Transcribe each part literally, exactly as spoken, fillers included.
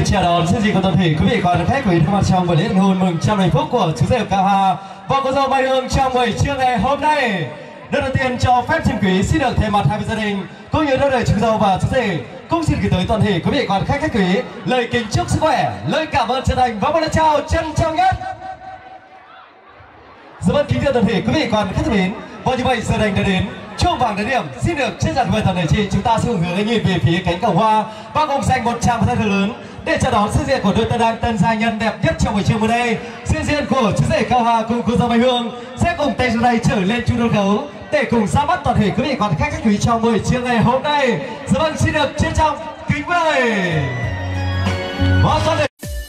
chào đón chương trình của toàn thể quý vị quan khách quý vị thân trong buổi lễ thành hôn mừng trăm hạnh phúc của chú rể Cao Hà và cô dâu Mai Hương trong buổi trưa ngày hôm nay. Lần đầu tiên cho phép xin quý xin được thay mặt hai bên gia đình cũng như đôi đời chú dâu và chú rể cũng xin gửi tới toàn thể quý vị quan khách khách quý lời kính chúc sức khỏe, lời cảm ơn chân thành và một lời chào trân trọng nhất. Dạ vâng, kính thưa toàn thể quý vị quan khách thân mến, và như vậy giờ đành đã đến chuông vàng đến điểm, xin được trân trọng mời toàn thể chị chúng ta sẽ hướng hướng nhìn về phía cánh cổng hoa và cùng dành một tràng pháo tay thật lớn để chào đón sự diện của đôi tân lang tân gia nhân đẹp nhất trong buổi trưa hôm nay. Sự diện của chú rể Cao Hà cùng cô dâu Mai Hương sẽ cùng tay trên tay trở lên trung đô khấu để cùng ra mắt toàn thể quý vị quan khách khách quý trong buổi trưa ngày hôm nay. Dạ vâng, xin được trân trọng kính mời. Và toàn thể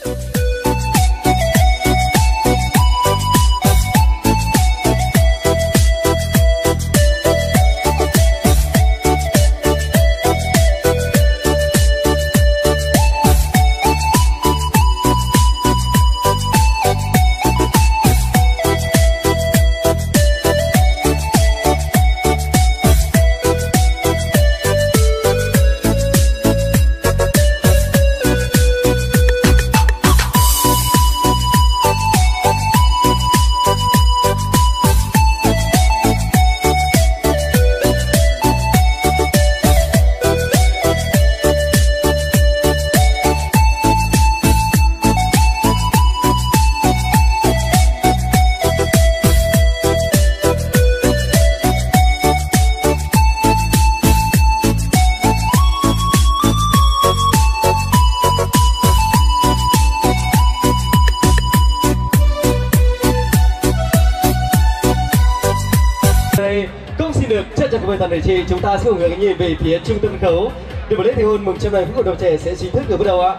toàn thể chị chúng ta sẽ cùng hướng nhìn về phía trung tâm sân khấu để buổi lễ thành hôn mừng trăm hạnh phúc của đôi trẻ sẽ chính thức được bắt đầu ạ.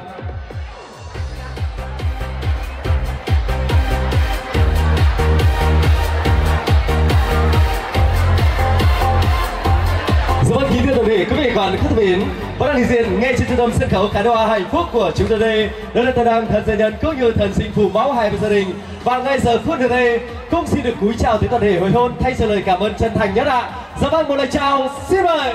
Dạ vâng, kính thưa toàn thể quý vị quan khách thân mến, và đang hiện diện ngay trên trung tâm sân khấu cánh hoa hạnh phúc của chúng ta đây đó là tân lang thần gia nhân cũng như thần sinh phụ mẫu hai bên gia đình. Và ngay giờ phút được đây cũng xin được cúi chào tới toàn thể hồi hôn thay cho lời cảm ơn chân thành nhất ạ. Dạ vâng, một lời chào xin mời.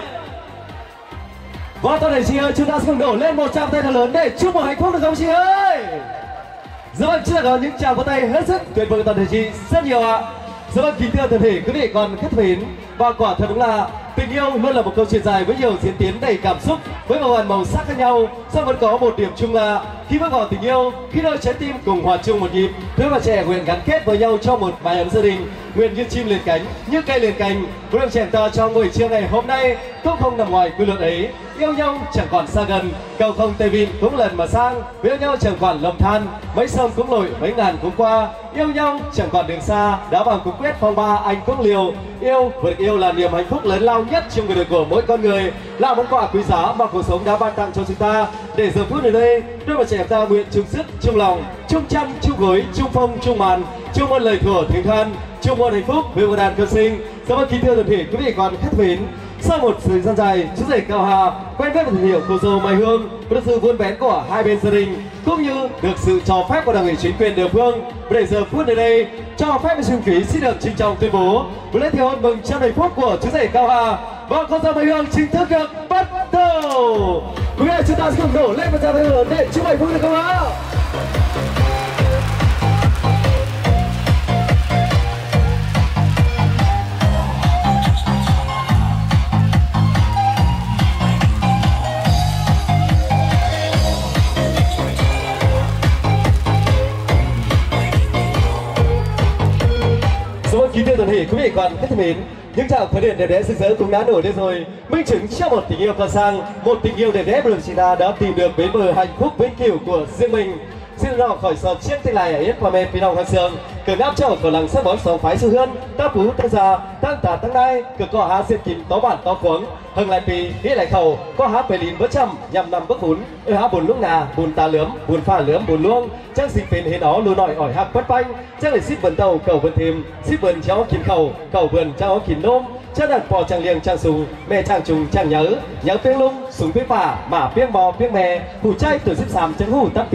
Và toàn thể chị ơi, chúng ta sẽ cùng đổ lên một tràng tay thật lớn để chúc mừng hạnh phúc được không chị ơi? Dạ vâng, chắc là có những tràng pháo tay hết sức tuyệt vời toàn thể chị rất nhiều ạ. Dạ vâng, kính thưa toàn thể quý vị còn khách mến, và quả thật đúng là tình yêu luôn là một câu chuyện dài với nhiều diễn tiến đầy cảm xúc, với màu hồng màu sắc khác nhau, song vẫn có một điểm chung là khi bước vào tình yêu, khi đôi trái tim cùng hòa chung một nhịp, đôi bạn trẻ nguyện gắn kết với nhau trong một mái ấm gia đình, nguyện như chim liền cánh, như cây liền cành. Với đôi trẻ ta trong buổi trưa ngày hôm nay cũng không nằm ngoài quy luật ấy, yêu nhau chẳng còn xa gần, cầu không tây vịn cũng lần mà sang, yêu nhau chẳng còn lầm than, mấy sông cũng lội mấy ngàn cũng qua, yêu nhau chẳng còn đường xa, đá bằng cũng quyết phong ba anh cũng liều. Yêu vượt yêu là niềm hạnh phúc lớn lao nhất trong cuộc đời của mỗi con người, là món quà quý giá mà cuộc sống đã ban tặng cho chúng ta. Để giờ phút này đây, đôi bạn trẻ ta nguyện chung sức, chung lòng, chung chăn, chung gối, chung phong, chung màn, chung muôn lời thủa thỉnh than, chung muôn hạnh phúc về một đàn cơ sinh. Cảm ơn kính thưa toàn thể quý vị quan khách mến. Sau một thời gian dài, chú rể Cao Hà quen biết và tìm hiểu cô dâu Mai Hương với sự vun vén của hai bên gia đình cũng như được sự cho phép của đảng ủy chính quyền địa phương. Để giờ phút này đây, cho phép xin quý xin được trinh trọng tuyên bố buổi lễ thành hôn mừng trăm hạnh phúc của chú rể Cao Hà và cô dâu Mai Hương chính thức được bắt đầu. Quý vị chúng ta sẽ cùng đổ lên một tràng tay lớn để chúc hạnh phúc được không ạ? Kính thưa toàn thể quý vị quan khách thân mến, những tràng pháo điện đẹp đẽ rực rỡ cũng đã nổi lên rồi, minh chứng cho một tình yêu cao sang, một tình yêu đẹp đẽ mà chị ta đã tìm được bến bờ hạnh phúc vĩnh cửu của riêng mình. Xin ra khỏi sọt chiếc tay lại ở yết qua mê phi lòng hàng sương, cờ ngáp cho ở làng sắc bón sóng phái sư hươn, ta phú ta già, tăng tả tăng đai, cờ cỏ há diệt kìm tó bản tó cuống, hưng lại pì, nghĩ lại khẩu, có há bề lìn vỡ trăm, nhằm nằm bước bún, ơi há bùn lúc nà, bùn tà lướm, bùn pha lướm, bùn luông, trang xịt phền hến ó lùi nọi ỏi hạc bất banh, trang lại xít vườn tàu cầu vườn thềm, xít vườn chéo kín khẩu, cầu vườn trao kín nôm. Cha đặt phò chàng liềng chàng sùng, mẹ chàng trùng chàng nhớ, nhớ tiếng lung, súng phía phả, mả piếng bò piếng mè, hủ chay tuổi xếp xàm chân hủ tắt phí,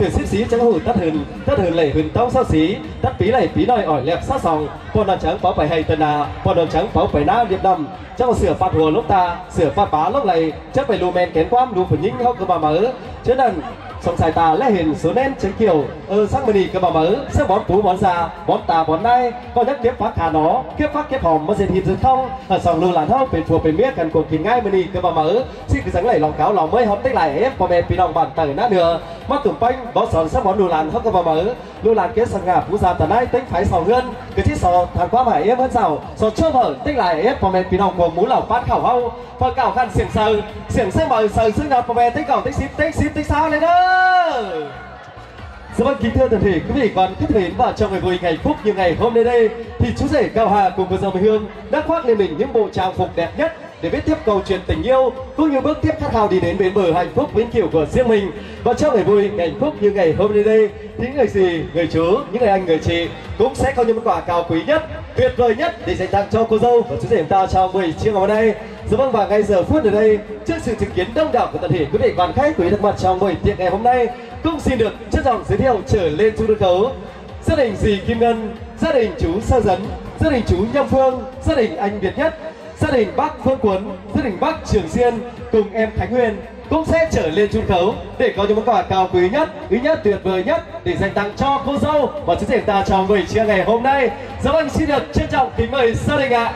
tuyệt xíp xí trắng hủ tắt hừng tắt hừng lệ hừng tông sao xí tắt pí lệ pí nòi ỏi lẹp sát sòng con đòn trắng báo bảy hay tần à con đòn trắng báo bảy na điệp đầm trong sửa phạt hùa lúc ta sửa phạt bá lúc này chắc phải lù men kén quam lù phần nhinh hóc cơ bà mở chứ đần song xài ta lẽ hình số nén tránh kiểu ơ sắc mini cơ bà mở sẽ bón tú bón già bón tà bón nai con nhắc kiếp phát khả nó kiếp phát kiếp hòm mất dệt thịt không ở sòng lù làn hôngเป็นผัวเป็นเมียกันcuộc tình ngay mini cơ bà mở xin cứ dáng lẩy lòng cáo lòng mới hóm tích lại épพ่อแม่พี่น้องบ้านtờ nát nữa mắt tụm bánh bó sòn sắp bón lù làn hóc cơ bà mở lù làn kế sang ngà phú gia tờ nai tính phải sòng hơn cái chiếc sò thằng quá mải ép hơn sào sò chớp hở tích lại épพ่อแม่พี่น้องcủa mũ lẩu phát khảo hâu phơi cào khăn xiềng sờ xiềng sơ mờ sờ xương nàoพ่อแม่tích cào tích xíp tích xíp tích sao lên đó. Dạ vâng, kính thưa toàn thể quý vị còn thích đến và trong ngày vui ngày phúc như ngày hôm nay đây thì chú rể Cao Hà cùng cô dâu Mai Hương đã khoác lên mình những bộ trang phục đẹp nhất để viết tiếp câu chuyện tình yêu cũng như bước tiếp khát khao đi đến bến bờ hạnh phúc vĩnh cửu của riêng mình. Và trong ngày vui ngày phúc như ngày hôm nay đây thì người dì, người chú, những người anh, người chị cũng sẽ có những món quà cao quý nhất, tuyệt vời nhất để dành tặng cho cô dâu và chú rể chúng ta trong buổi chiều ngày hôm nay. Dạ vâng, và ngay giờ phút ở đây trước sự chứng kiến đông đảo của toàn thể quý vị quan khách quý thân mặt trong buổi tiệc ngày hôm nay cũng xin được trân trọng giới thiệu trở lên xuống sân khấu gia đình dì Kim Ngân, gia đình chú Sa Dấn, gia đình chú Nhâm Phương, gia đình anh Việt Nhất, gia đình bác Phương Quấn, gia đình bác Trường Xuyên cùng em Khánh Huyền cũng sẽ trở lên sân khấu để có những món quà cao quý nhất, quý nhất, tuyệt vời nhất để dành tặng cho cô dâu và chú rể ta trong buổi trưa ngày hôm nay. Dạ vâng, xin được trân trọng kính mời gia đình ạ.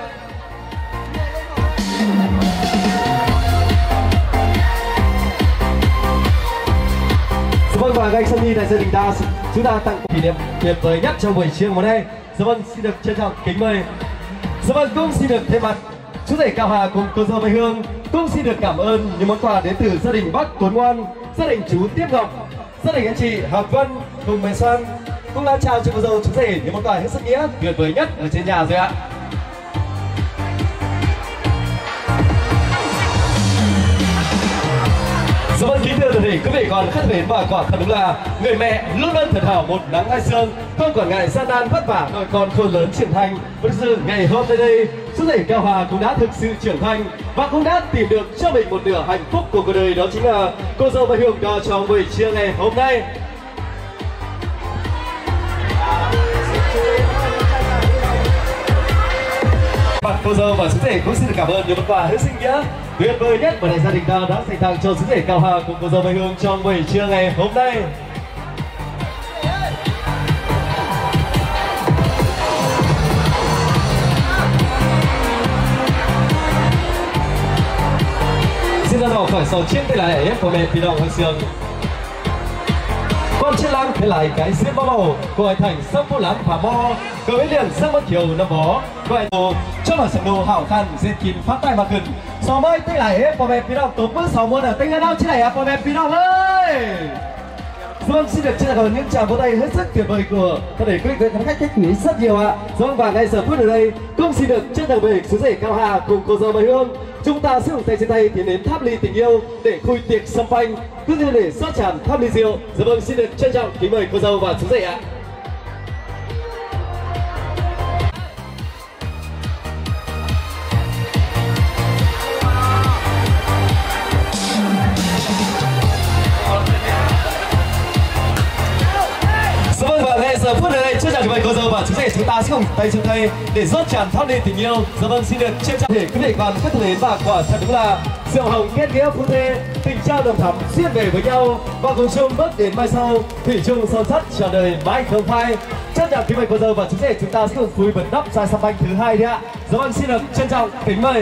Vâng, và ngay sau khi đại gia đình ta chúng ta tặng kỷ niệm tuyệt vời nhất trong buổi trưa ngày hôm nay. Dạ vâng, xin được trân trọng kính mời. Dạ vâng, cũng xin được thay mặt chú rể Cao Hà cùng cô dâu Mai Hương cũng xin được cảm ơn những món quà đến từ gia đình bác Tuấn Ngoan, gia đình chú Tiếp Ngọc, gia đình anh chị Hạc Vân cùng Mai Xuân cũng đã trao cho cô dâu chú rể những món quà hết sức nghĩa tuyệt vời nhất ở trên nhà rồi ạ. Dạ vâng, kính thưa toàn thể quý vị còn khách mến và quả thật đúng là người mẹ luôn luôn thật hảo một nắng hai sương, không quản ngại gian nan vất vả rồi còn khôn lớn trưởng thành. Với sự ngày hôm nay đây, chú rể Cao Hà cũng đã thực sự trưởng thành và cũng đã tìm được cho mình một nửa hạnh phúc của cuộc đời, đó chính là cô dâu Mai Hương cho trong buổi trưa ngày hôm nay. Và cô dâu và chú rể cũng xin được cảm ơn những món quà hết sức nghĩa tuyệt vời nhất mà đại gia đình ta đã dành tặng cho chú rể Cao Hà cùng cô dâu Mai Hương trong buổi trưa ngày hôm nay. Xin ra đầu khỏi sầu chiếc tay lại ép của mẹ phi đồng hàng sương. Con chiếc lăng thế lại cái xiết bao bầu của thành sông phố láng phà mo cờ bến liền sang mất chiều năm bó gọi đồ cho mà sầm đồ hảo khăn dệt kín phát tay mà cần xò mới tay lại ép của mẹ phi đồng tổ bước sáu môn ở tay ra đâu chứ này à của mẹ phi đồng ơi. Vâng, xin được trân trọng những tràng vỗ tay hết sức tuyệt vời của toàn thể quý vị khán khách khách quý rất nhiều ạ. Vâng, và ngay giờ phút ở đây cũng xin được trân trọng mời chú rể Cao Hà cùng cô dâu Mai Hương chúng ta sẽ dùng tay trên tay tiến đến tháp ly tình yêu để khui tiệc sâm phanh cứ như để rót tràn tháp ly rượu. Dạ vâng, xin được trân trọng kính mời cô dâu và chú rể ạ. Giờ phút này chưa chào mời cô dâu và chú rể chúng ta sẽ cùng tay trên tay để rót tràn thắp lên tình yêu. Dạ vâng, xin được trân trọng để quý vị còn khách đến và quả thật đúng là rượu hồng kết nghĩa phu thê tình trao đồng thắm xiết về với nhau và cùng chung bước đến mai sau thủy chung son sắt trọn đời mãi không phai. Trân trọng kính mời cô dâu và chú rể chúng ta sẽ cùng cúi bật nắp chai sâm phanh thứ hai đi ạ. Dạ vâng, xin được trân trọng kính mời.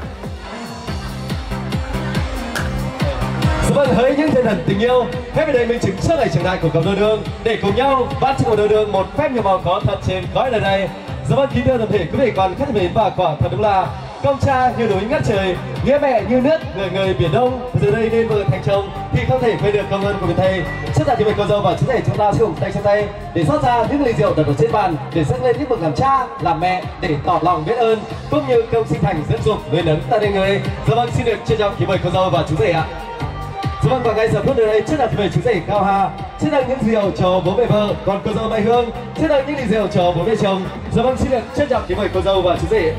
Vâng, hỡi những thiên thần tình yêu, hãy về đây minh chứng trước ngày trưởng đại của cặp đôi đường để cùng nhau ban cho cặp đôi đường một phép nhiều màu có thật trên gói lần này. Dạ vâng, kính thưa toàn thể quý vị còn khách mến và quả thật đúng là công cha như núi ngất trời, nghĩa mẹ như nước người người biển đông. Giờ đây nên vợ thành chồng thì không thể quên được công ơn của người thầy. Trước tại thì mời cô dâu và chú rể chúng ta sẽ cùng tay trong tay để rót ra những ly rượu đặt ở trên bàn để dâng lên những bậc làm cha làm mẹ để tỏ lòng biết ơn cũng như công sinh thành dẫn dục nuôi nấng ta đây người. Dạ vâng, xin được trân trọng kính mời cô dâu và chú rể ạ. Dạ vâng, và ngay giờ phút đây trước là về chú rể Cao Hà sẽ đăng những rượu cho bố mẹ vợ, còn cô dâu Mai Hương sẽ đăng những ly rượu cho bố mẹ chồng. Dạ vâng, xin được trân trọng kính mời cô dâu và chú rể.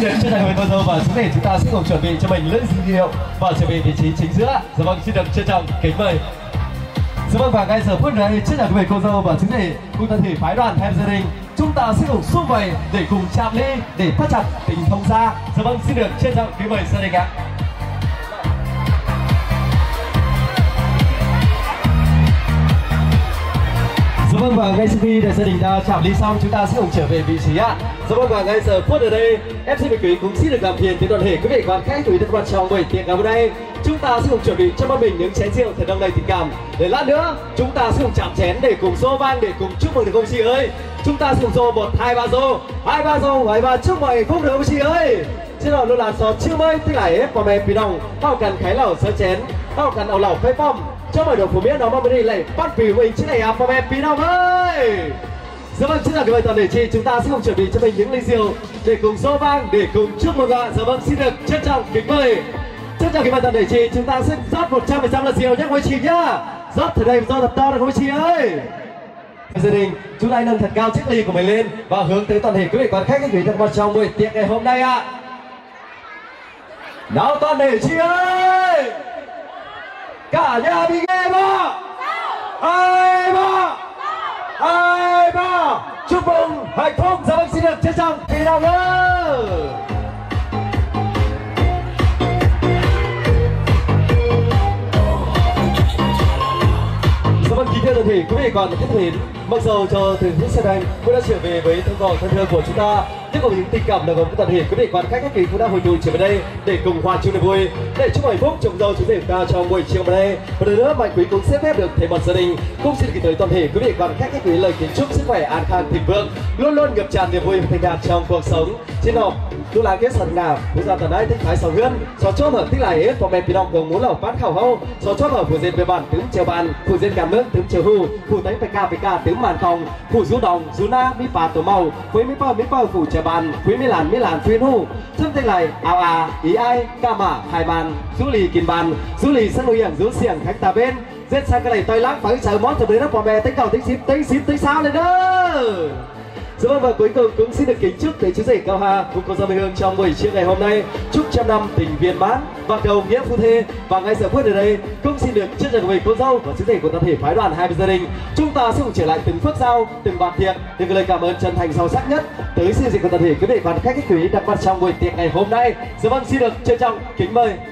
được chân thành mời cô dâu và chú rể chúng ta sẽ cùng chuẩn bị cho mình lễ dinh hiệu và chuẩn bị vị trí chính giữa. Dạ vâng, xin được trân trọng kính mời. Dạ vâng, và ngay giờ phút này trước nhà quý vị cô dâu và chú rể cùng toàn thể phái đoàn thêm gia đình chúng ta sẽ cùng xung vầy để cùng chạm ly để thắt chặt tình thông gia. Dạ vâng, xin được trân trọng kính mời gia đình ạ. Dạ vâng, và ngay sau khi đại gia đình đã chạm ly xong chúng ta sẽ cùng trở về vị trí ạ. Dạ vâng, và ngay giờ phút ở đây em xê Bạch Quý cũng xin được làm phiền tới toàn thể quý vị quan khách quý thân quan trong buổi tiệc ngày hôm nay. Chúng ta sẽ cùng chuẩn bị cho bọn mình những chén rượu thật đong đầy tình cảm để lát nữa chúng ta sẽ cùng chạm chén để cùng xô vang để cùng chúc mừng được ông chị ơi. Chúng ta sẽ cùng xô một hai ba xô hai ba xô hai ba chúc mừng phúc được ông chị ơi. Chứ đó luôn là xó chưa mới tức là ép và mẹ pì đồng tao cần khái lẩu sơ chén tao cần ẩu lẩu phê phong cho mời đồ phổ biến nó mà bên đây lại bắt vì mình chứ này à và mẹ pì đồng ơi. Dạ vâng, chính là cái bài toàn để chi chúng ta sẽ cùng chuẩn bị cho mình những ly rượu để cùng xô vang để cùng chúc mừng ạ. Dạ vâng, xin được trân trọng kính mời. Trân trọng cái bài toàn để chi chúng ta sẽ rót một trăm phần trăm là rượu nhé quý chị nhá. Rót từ đây do thật to được quý chị ơi. Gia đình chúng ta nâng thật cao chiếc ly của mình lên và hướng tới toàn thể quý vị quan khách quý thân quan trong buổi tiệc ngày hôm nay ạ. Nào toàn thể chị ơi, cả nhà bị nghe ba hai ba hai ba chúc mừng hạnh phúc. Dạ vâng, xin được trân trọng phi đồng ơi. Dạ vâng, kính thưa toàn thể quý vị còn khách mến, mặc dù cho từ phút sau đây cũng đã trở về với thân gọi thân thương của chúng ta, nhưng còn những tình cảm đồng với toàn thể quý vị quan khách khách quý cũng đã hồi tụ trở về đây để cùng hòa chung niềm vui để chúc hạnh phúc chồng dâu chú rể ta trong buổi chiều hôm nay. Một lần nữa Mạnh Quý cũng xếp phép được thầy một gia đình cũng xin gửi tới toàn thể quý vị quan khách khách quý lời kính chúc sức khỏe an khang thịnh vượng, luôn luôn ngập tràn niềm vui và thành đạt trong cuộc sống. Trên nọ lúc là kết sần nào bây giờ tận đây thích thái sầu hương xó chốt ở tích lại hết và mẹ pì đồng cùng muốn lẩu bán khẩu hâu xó chốt ở phủ diện về bản tướng chiều bàn phủ diện cảm nước tướng chiều hù phủ tánh phải ca phải ca tướng màn phòng phủ rú đồng rú na mi phà tổ màu quý mi bao mi bao phủ chiều bàn quý mi làn mi làn phiên hù chân tích lại ào à ý ai ca mã hai bàn rú lì kìm bàn rú lì sân nuôi ẩn rú xiềng khách tà bên giết sang cái này tôi lắc phải chờ món từ đấy nó bỏ mẹ tính cầu tính xíp tính xíp tính sao lên đó. Dạ vâng, và cuối cùng cũng xin được kính chúc tới chú rể Cao Hà cùng cô dâu Mai Hương trong buổi trưa ngày hôm nay chúc trăm năm tình viên mãn và cầu nghĩa phu thê. Và ngay giờ phút ở đây cũng xin được chúc mừng cô dâu và chú rể của toàn thể phái đoàn hai bên gia đình. Chúng ta sẽ cùng trở lại từng phước giao, từng bàn tiệc, từng lời cảm ơn chân thành sâu sắc nhất tới sự dịch của toàn thể quý vị quan khách khách quý đặc biệt trong buổi tiệc ngày hôm nay. Dạ vâng, xin được trân trọng kính mời.